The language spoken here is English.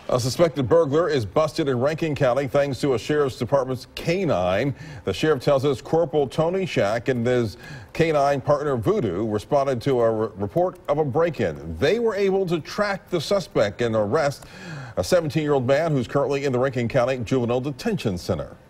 A suspected burglar is busted in Rankin County thanks to a sheriff's department's canine. The sheriff tells us Corporal Tony Shack and his canine partner Voodoo responded to a report of a break-in. They were able to track the suspect and arrest a 17-year-old man who's currently in the Rankin County Juvenile Detention Center.